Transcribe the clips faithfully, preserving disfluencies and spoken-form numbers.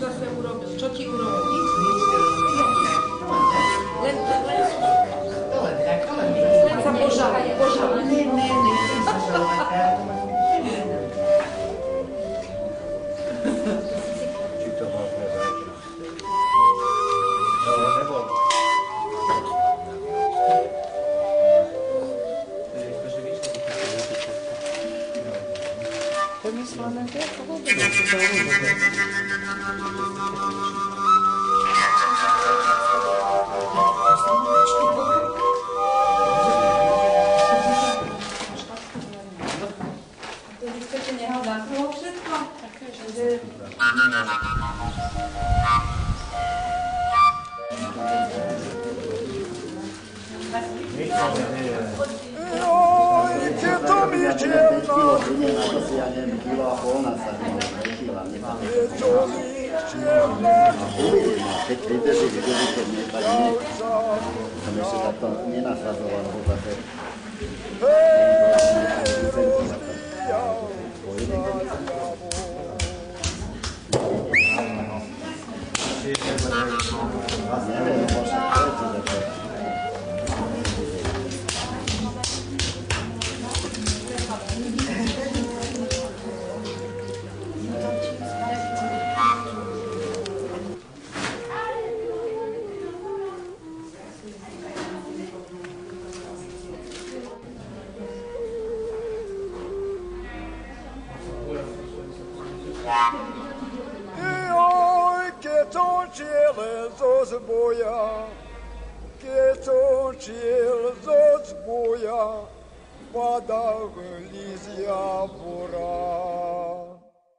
zase urobil? Čo ti urobil? Nic, nic, Len, len, to len tak, to len len sa požal, požal. Ne, ne, nechcem sa žalovať, ja to mám Či to môžeme zajtra? No, nebolo. Pomyslené, že to vôbec. Keď vydrží, vydrží, keď nepadne, som ešte takto nenasazoval, lebo zase neviem, možno prečo, že Boja, keď očiel zo zboja, padal list javora.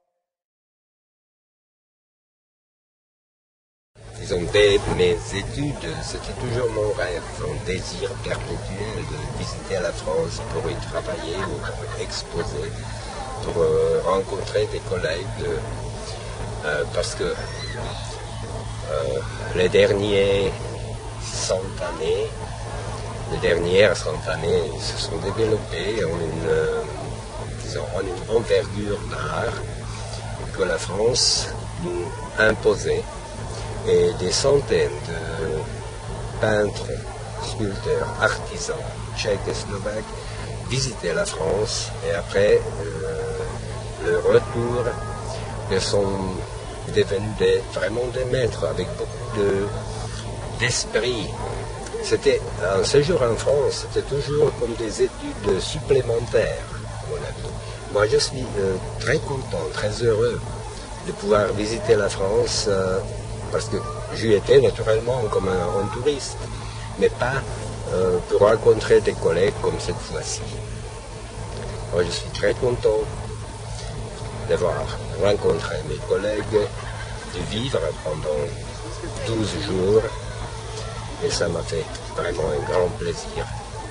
Disons, dès mes études, c'était toujours mon rêve, mon désir perpétuel de visiter la France pour y travailler ou pour exposer, pour euh, rencontrer des collègues, euh, parce que Euh, les derniers cent années, les dernières cent années se sont développées en une, euh, disons, en une envergure d'art que la France nous imposait, et des centaines de peintres, sculpteurs, artisans tchèques et slovaques visitaient la France, et après euh, le retour de son devenus des, vraiment des maîtres avec beaucoup de, d'esprit. C'était un séjour en France, c'était toujours comme des études supplémentaires, à mon avis. Moi, je suis euh, très content, très heureux de pouvoir visiter la France euh, parce que j'y étais naturellement comme un, un touriste, mais pas euh, pour rencontrer des collègues comme cette fois-ci. Moi, je suis très content d'avoir rencontré mes collègues, de vivre pendant douze jours, et ça m'a fait vraiment un grand plaisir.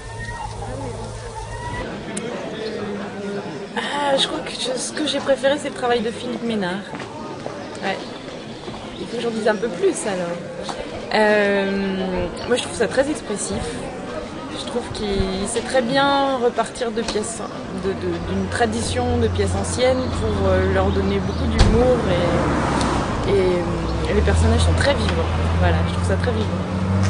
Ah, je crois que je, ce que j'ai préféré, c'est le travail de Philippe Ménard. Ouais. Il faut que j'en dise un peu plus alors. Euh, moi, je trouve ça très expressif. Je trouve qu'il sait très bien repartir de pièces, de, de, d'une tradition de pièces anciennes pour leur donner beaucoup d'humour, et, et, et les personnages sont très vivants. Voilà, je trouve ça très vivant.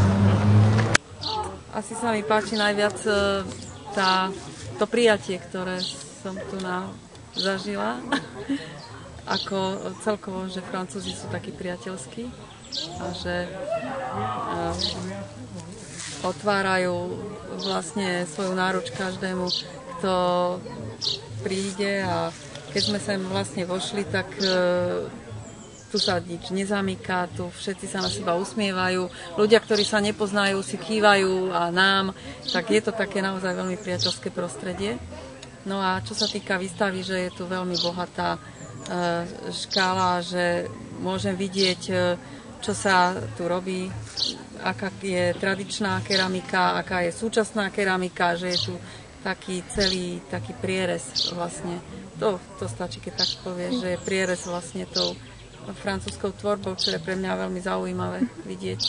Asi sa mi páči najviac tá, to prijatie, ktoré som tu na, zažila. Ako celkovo, že Francúzi sú takí priateľskí a že um, otvárajú vlastne svoju náruč každému, kto príde, a keď sme sem vlastne vošli, tak uh, tu sa nič nezamyká, tu všetci sa na seba usmievajú, ľudia, ktorí sa nepoznajú, si kývajú a nám, tak je to také naozaj veľmi priateľské prostredie. No a čo sa týka výstavy, že je tu veľmi bohatá uh, škála, že môžem vidieť, uh, čo sa tu robí, aká je tradičná keramika, aká je súčasná keramika, že je tu taký celý taký prierez vlastne. To, to stačí, keď tak povieš, že je prierez vlastne tou francúzskou tvorbou, čo je pre mňa veľmi zaujímavé vidieť.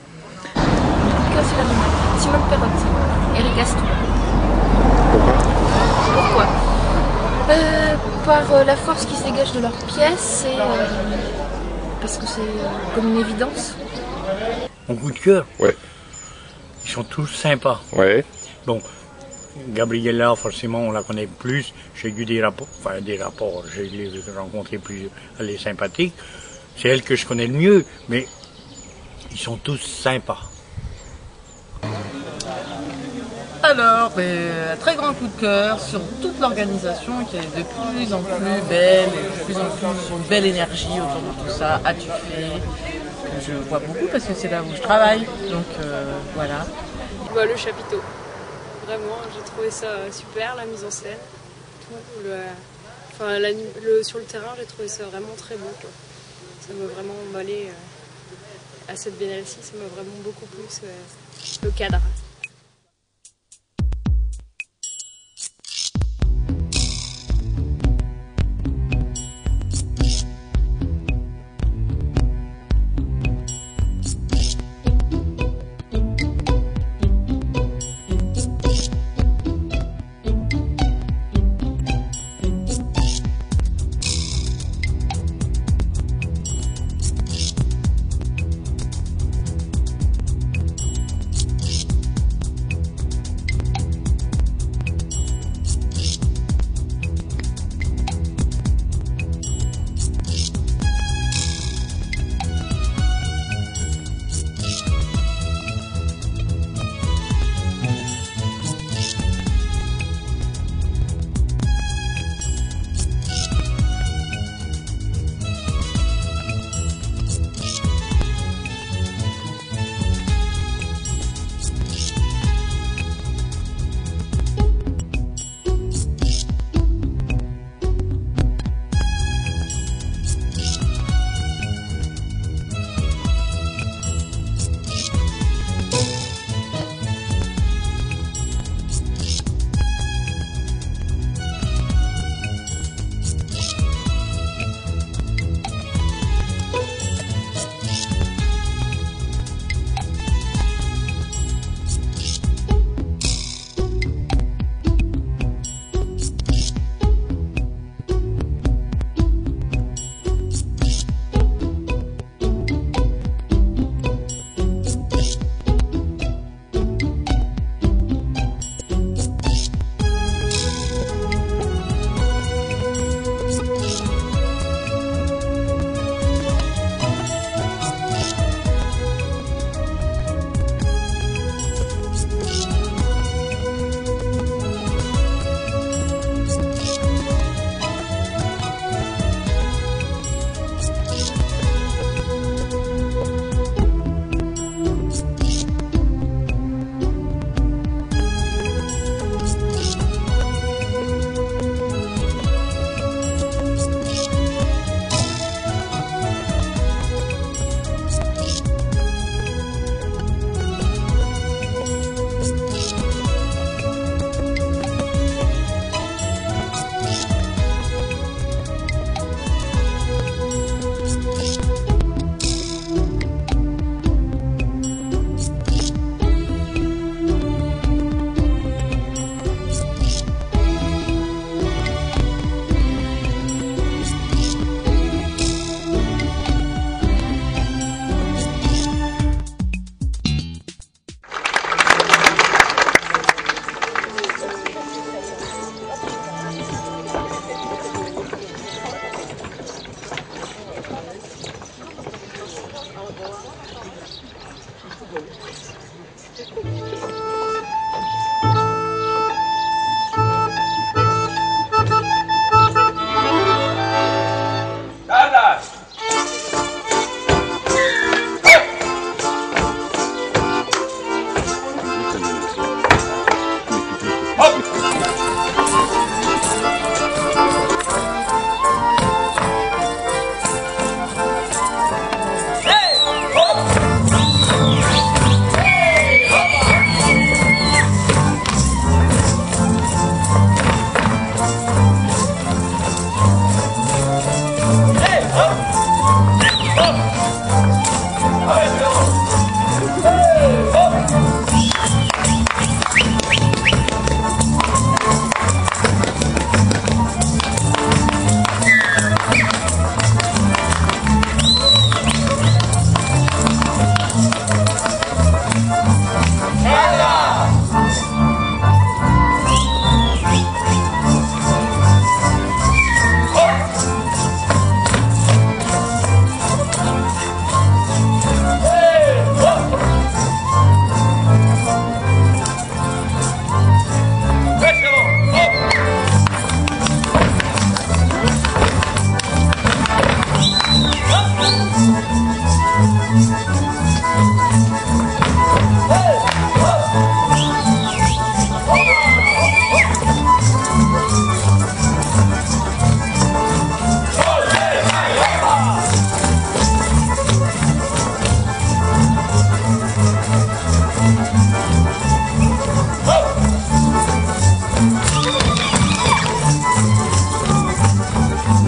Simone Perrotte, Éric Astou. Pourquoi euh, Par euh, la force qui se dégage de leurs pièces et, euh, parce que c'est comme une évidence. Mon coup de cœur? Ouais. Ils sont tous sympas. Ouais. Bon, Gabriella, forcément, on la connaît plus. J'ai eu des rapports, enfin des rapports, j'ai les rencontrés plus, elle est sympathique. C'est elle que je connais le mieux, mais ils sont tous sympas. Alors, ben, un très grand coup de cœur sur toute l'organisation qui est de plus en plus belle, et de plus en plus une belle énergie autour de tout ça. As-tu fait? Je vois beaucoup parce que c'est là où je travaille, donc euh, voilà. Bah, le chapiteau. Vraiment, j'ai trouvé ça super, la mise en scène. Tout, le, enfin, la, le, sur le terrain, j'ai trouvé ça vraiment très beau, quoi. Ça m'a vraiment emballé euh, à cette biennale-ci, ça m'a vraiment beaucoup plu, euh, le cadre.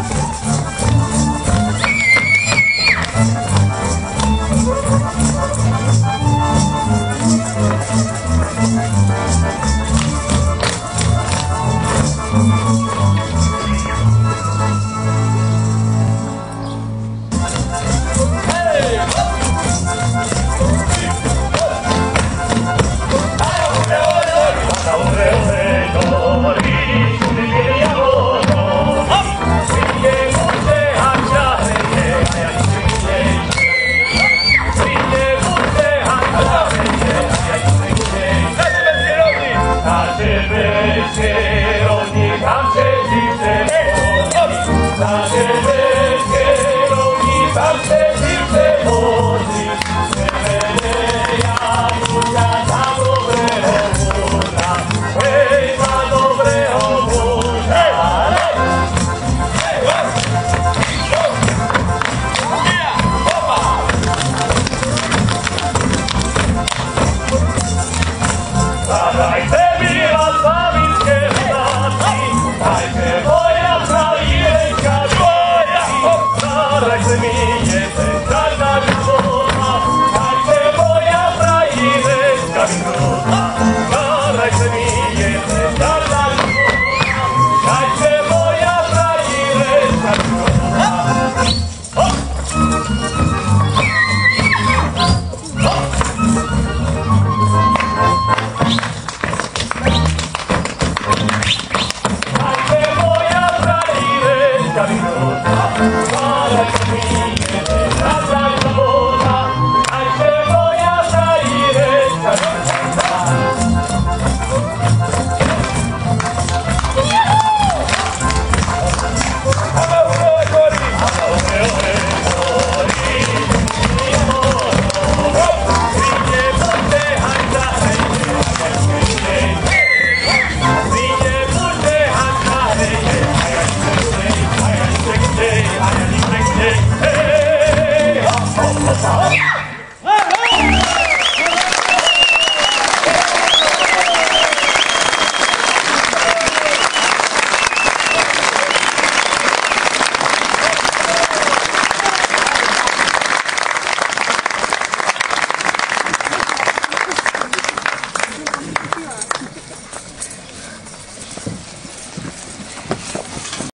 Tam się dziwnie,